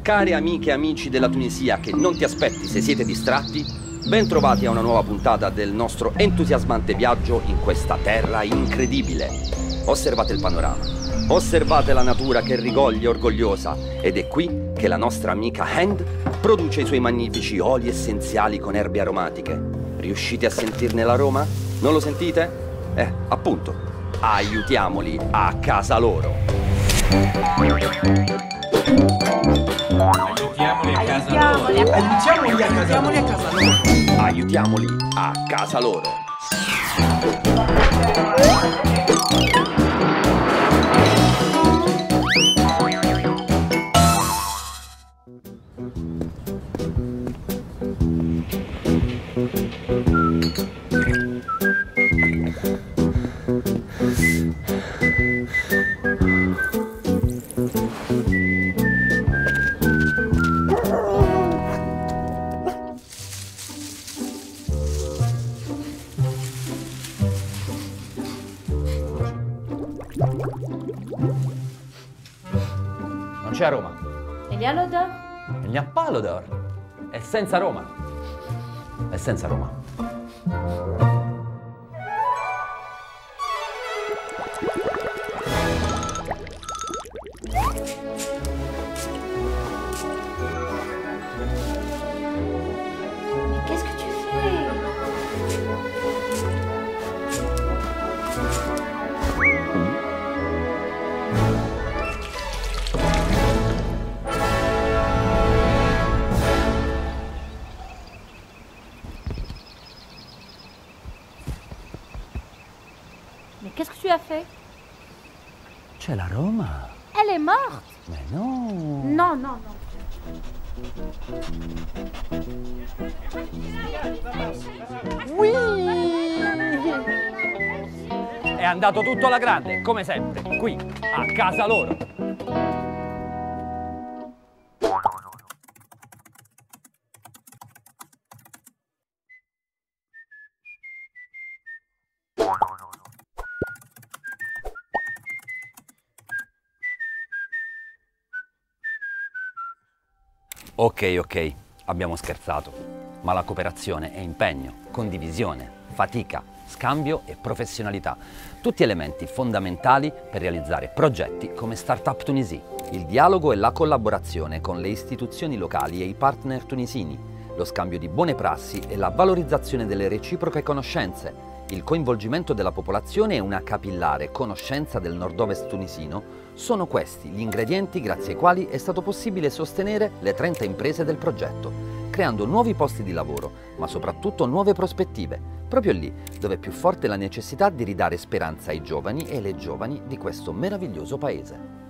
Care amiche e amici della Tunisia che non ti aspetti se siete distratti, ben trovati a una nuova puntata del nostro entusiasmante viaggio in questa terra incredibile. Osservate il panorama, osservate la natura che rigoglia orgogliosa ed è qui che la nostra amica Hand produce i suoi magnifici oli essenziali con erbe aromatiche. Riuscite a sentirne l'aroma? Non lo sentite? Appunto, aiutiamoli a casa loro. Aiutiamoli a casa loro. Aiutiamoli a casa loro. Non c'è a Roma. Il y a l'odeur? Il n'y a pas l'odeur. È senza Roma. È senza Roma. Mais qu'est-ce que tu fais? Mais qu'est-ce que tu as fait? C'è la Roma. Elle est morte? Mais no. Non, non, non. È andato tutto alla grande, come sempre, qui, a casa loro. Ok, abbiamo scherzato, ma la cooperazione è impegno, condivisione, fatica, scambio e professionalità, tutti elementi fondamentali per realizzare progetti come Startup Tunisie. Il dialogo e la collaborazione con le istituzioni locali e i partner tunisini, lo scambio di buone prassi e la valorizzazione delle reciproche conoscenze, il coinvolgimento della popolazione e una capillare conoscenza del nord-ovest tunisino sono questi gli ingredienti grazie ai quali è stato possibile sostenere le 30 imprese del progetto, creando nuovi posti di lavoro, ma soprattutto nuove prospettive, proprio lì dove è più forte la necessità di ridare speranza ai giovani e alle giovani di questo meraviglioso paese.